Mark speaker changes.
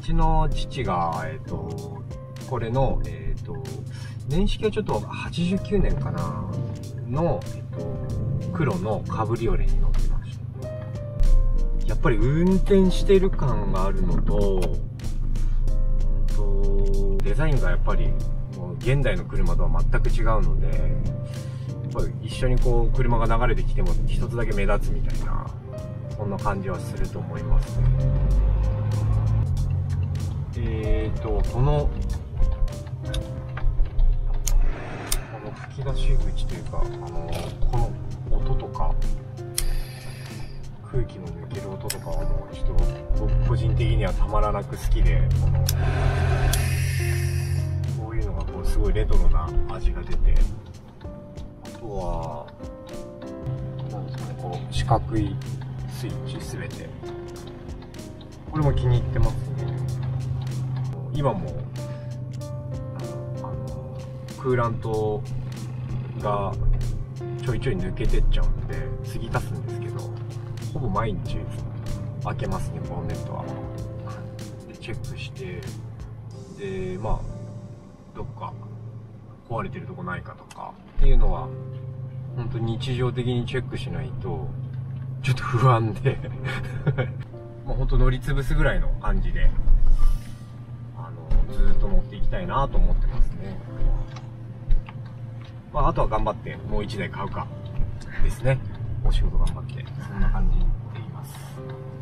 Speaker 1: ちの父が、これの、年式はちょっと89年かなの、黒のカブリオレに乗ってました。やっぱり運転してる感があるのと、デザインがやっぱりもう現代の車とは全く違うので、やっぱり一緒にこう車が流れてきても一つだけ目立つみたいな、そんな感じはすると思いますね。この吹き出し口というか、この音とか空気の抜ける音とかはもうちょっと僕個人的にはたまらなく好きで、こういうのがこうすごいレトロな味が出て、あとはなんですかね、こう四角いスイッチすべてこれも気に入ってますね。今もクーラントがちょいちょい抜けてっちゃうんで継ぎ足すんですけど、ほぼ毎日開けますね、ボンネットは。でチェックして、でまあどっか壊れてるとこないかとかっていうのは本当に日常的にチェックしないとちょっと不安でもう本当乗り潰すぐらいの感じでずーっと乗っていきたいなと思ってますね。まあ、あとは頑張ってもう1台買うかですね。お仕事頑張ってそんな感じでいます。